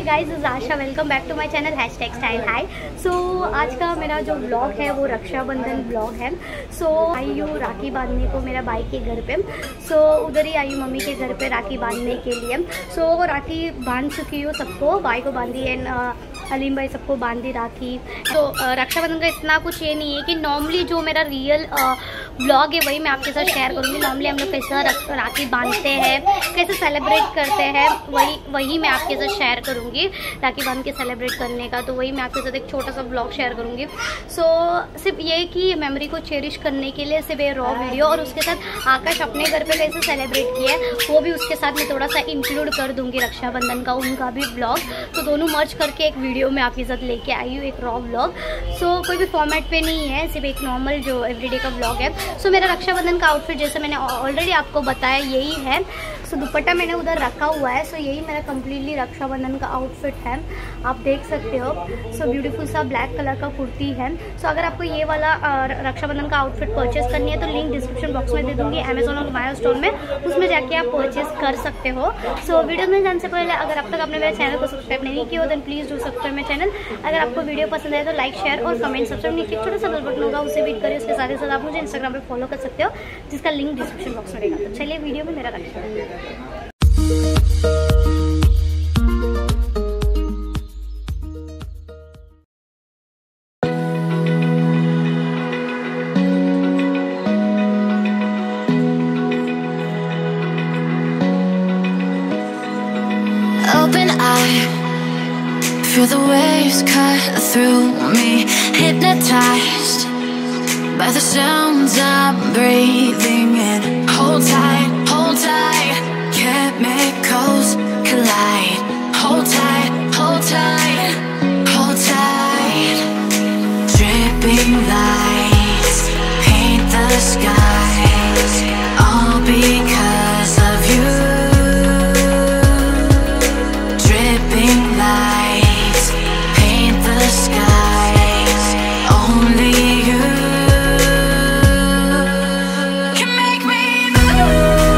Guys, is Asha. Welcome back to my channel #style high. So आज का मेरा जो ब्लॉग है वो रक्षाबंधन ब्लॉग है। सो आई हूँ राखी बांधने को मेरा भाई के घर पे। सो उधर ही आई हूँ मम्मी के घर पे राखी बांधने के लिए। सो राखी बांध चुकी हूँ सबको, भाई को बांधी है, हलीम भाई सबको बांधी राखी। तो रक्षाबंधन का इतना कुछ ये नहीं है कि नॉर्मली जो मेरा रियल ब्लॉग है वही मैं आपके साथ शेयर करूँगी। नॉर्मली हम लोग कैसे राखी बांधते हैं, कैसे सेलिब्रेट करते हैं, वही मैं आपके साथ शेयर करूँगी। राखी बांध के सेलिब्रेट करने का तो वही मैं आपके साथ एक छोटा सा ब्लॉग शेयर करूँगी। सो सिर्फ ये कि मेमोरी को चेरिश करने के लिए सिर्फ ये रॉ वीडियो, और उसके साथ आकाश अपने घर पे कैसे सेलिब्रेट किया है वो भी उसके साथ मैं थोड़ा सा इंक्लूड कर दूँगी, रक्षाबंधन का उनका भी ब्लॉग। तो दोनों मर्ज करके एक वीडियो में आपके साथ लेके आई हूँ, एक रॉ ब्लॉग। सो कोई भी फॉर्मेट पे नहीं है, सिर्फ एक नॉर्मल जो एवरीडे का ब्लॉग है। सो मेरा रक्षाबंधन का आउटफिट जैसे मैंने ऑलरेडी आपको बताया यही है। सो दुपट्टा मैंने उधर रखा हुआ है। सो यही मेरा कम्प्लीटली रक्षाबंधन का आउटफिट है, आप देख सकते हो। सो ब्यूटीफुल सा ब्लैक कलर का कुर्ती है। सो अगर आपको ये वाला रक्षाबंधन का आउटफिट परचेस करनी है तो लिंक डिस्क्रिप्शन बॉक्स में दे दूँगी, अमेजोन और माय स्टोर में, उसमें जाके आप परचेस कर सकते हो। सो वीडियो में जाने से पहले अगर अब तक आपने मेरे चैनल को सब्सक्राइब नहीं किया हो then please do subscribe my channel. अगर आपको वीडियो पसंद आए तो लाइक, शेयर और कमेंट। सब्सक्राइब नहीं किया छोटा सा बेल बटन होगा, उसे भी करिए। उसके साथ ही साथ आप मुझे इंस्टाग्राम पे फॉलो कर सकते हो, जिसका लिंक डिस्क्रिप्शन बॉक्स में रहेगा। तो चलिए वीडियो में मेरा Rakshabandhan. Open eye, feel the waves cut through me, hypnotized by the sounds I'm breathing in. Hold tight, chemicals collide. Hold tight, hold tight. Dripping lights paint the skies, all because of you. Dripping lights paint the skies, only you can make me move.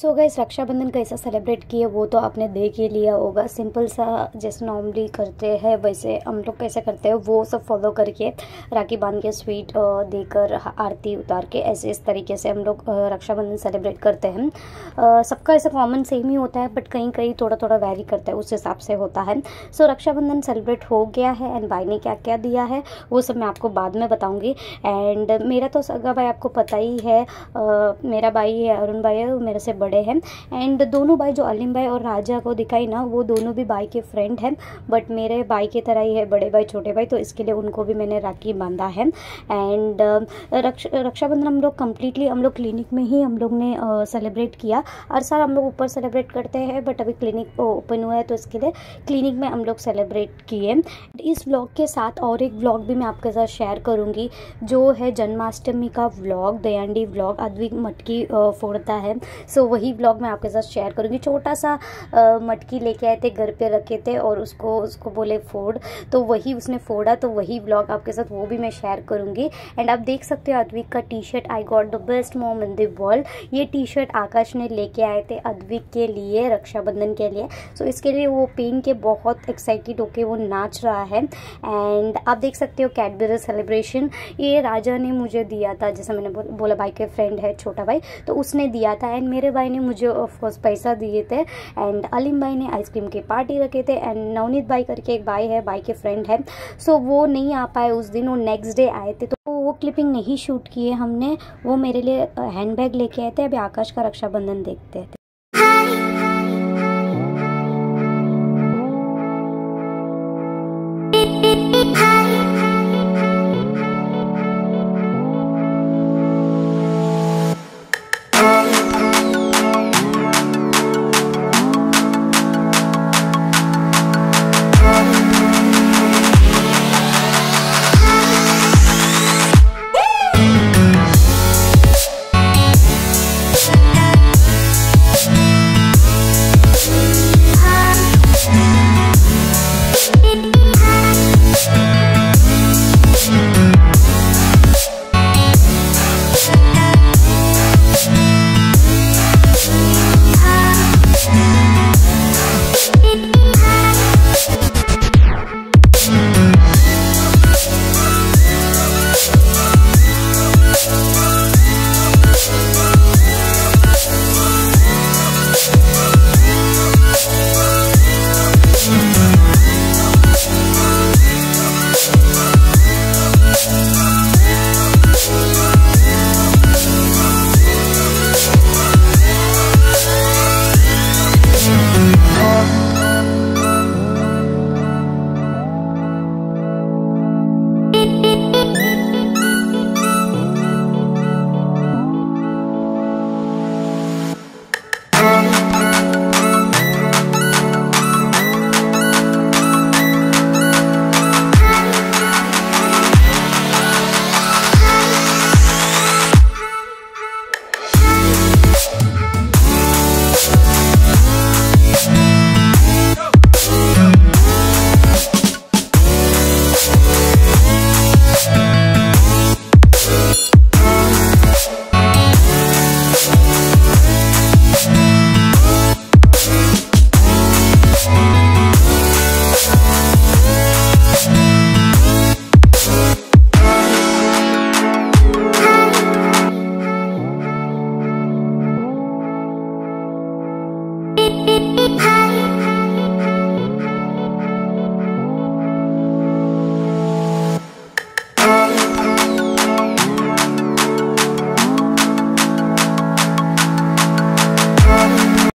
So guys, Rakshabandhan कैसा celebrate किए वो तो आपने देख ही लिया होगा। Simple सा जैसे नॉर्मली करते हैं वैसे हम लोग कैसे करते हैं वो सब फॉलो करके राखी बांध के स्वीट देकर आरती उतार के ऐसे इस तरीके से हम लोग रक्षाबंधन सेलिब्रेट करते हैं। सबका ऐसा कॉमन सेम ही होता है, बट कहीं कहीं थोड़ा थोड़ा वैरी करता है, उस हिसाब से होता है। सो रक्षाबंधन सेलिब्रेट हो गया है एंड भाई ने क्या क्या दिया है वो सब मैं आपको बाद में बताऊँगी। एंड मेरा तो सगा भाई आपको पता ही है, मेरा भाई है अरुण भाई है, मेरे से बड़े हैं। एंड दोनों भाई जो अलीम भाई और राजा को दिखाई ना, वो दोनों भी भाई के फ्रेंड हैं, बट मेरे भाई की तरह ही है, बड़े भाई छोटे भाई, तो इसके लिए उनको भी मैंने राखी बांधा है। एंड रक्षाबंधन हम लोग कम्प्लीटली हम लोग क्लिनिक में ही हम लोग ने सेलिब्रेट किया। हर साल हम लोग ऊपर सेलिब्रेट करते हैं, बट अभी क्लिनिक ओपन हुआ है तो इसके लिए क्लिनिक में हम लोग सेलिब्रेट किए। इस व्लॉग के साथ और एक व्लॉग भी मैं आपके साथ शेयर करूँगी, जो है जन्माष्टमी का व्लॉग, दयांडी व्लॉग। अद्विक मटकी फोड़ता है, सो वही व्लॉग मैं आपके साथ शेयर करूँगी। छोटा सा मटकी लेके आए थे, घर पे रखे थे और उसको बोले फोड़, तो वही उसने फोड़ा, तो वही व्लॉग आपके साथ वो भी मैं शेयर करूँगी। एंड आप देख सकते हो अद्विक का T shirt, I got the best mom in the world. ये टी शर्ट आकाश ने लेके आए थे अद्विक के लिए रक्षाबंधन के लिए, सो इसके लिए वो पहन के बहुत एक्साइटेड होके वो नाच रहा है। एंड आप देख सकते हो कैडबरी सेलिब्रेशन, ये राजा ने मुझे दिया था, जैसे मैंने बोला भाई के फ्रेंड है छोटा भाई, तो उसने दिया था। एंड मेरे भाई ने मुझे ऑफकोर्स पैसा दिए थे। एंड अलीम भाई ने आइसक्रीम की पार्टी रखे थे। एंड नवनीत भाई करके एक भाई है, भाई के फ्रेंड है, सो वो नहीं आ पाए उस दिन, वो नेक्स्ट डे आए थे, तो वो क्लिपिंग नहीं शूट किए हमने। वो मेरे लिए हैंडबैग लेके आए थे। अभी आकाश का रक्षाबंधन देखते हैं।